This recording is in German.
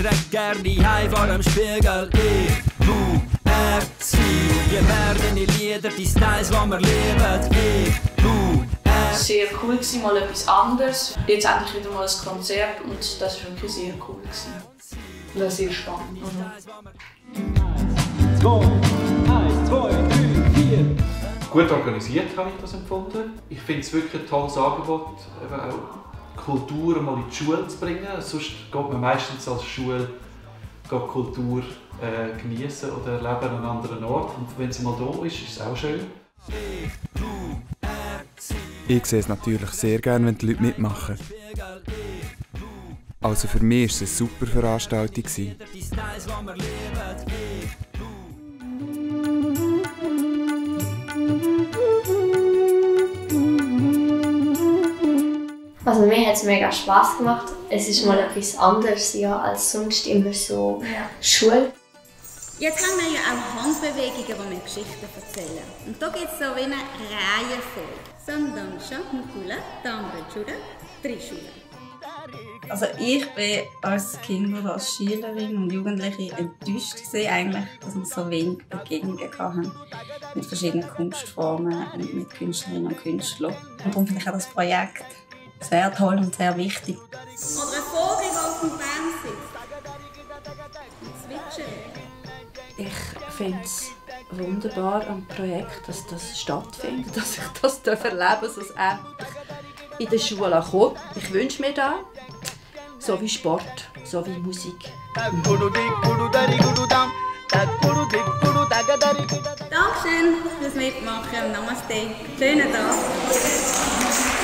trage gerne heim vor dem Spiegel. Ich, du, er, sie. Wir werden die Lieder, die Styles, die wir lieben. Ich, du, er. Sehr cool gewesen, mal etwas anderes. Jetzt endlich wieder mal ein Konzert und das war wirklich sehr cool gewesen. Das war sehr spannend. 2, 1, 2, 3, 4. Gut organisiert habe ich das empfunden. Ich finde es wirklich ein tolles Angebot, eben auch Kultur mal in die Schule zu bringen. Sonst geht man meistens als Schule Kultur genießen oder erleben an einem anderen Ort. Und wenn sie mal da ist, ist es auch schön. Ich sehe es natürlich sehr gerne, wenn die Leute mitmachen. Also für mich war es eine super Veranstaltung. Also mir hat es mega Spass gemacht. Es ist mal etwas anderes ja, als sonst immer so Schule. Jetzt haben wir ja auch Handbewegungen, die mir Geschichten erzählen. Und da gibt es so wie eine Reihenfolge. Sandansha, Mukula, Damra, Juda, Trishula. Also ich bin als Kind oder als Schülerin und Jugendliche enttäuscht gewesen, eigentlich, dass wir so wenig Begegnungen hatten mit verschiedenen Kunstformen und mit Künstlerinnen und Künstlern. Und darum finde ich auch das Projekt sehr toll und sehr wichtig. Oder ein Vogel, der auf dem Baum sitzt. Und zwitschert. Ich finde es wunderbar am Projekt, dass das stattfindet, dass ich das erleben darf, dass es endlich in der Schule kommt. Ich wünsche mir das, so wie Sport, so wie Musik. Dankeschön fürs Mitmachen. Namaste. Schönen Tag.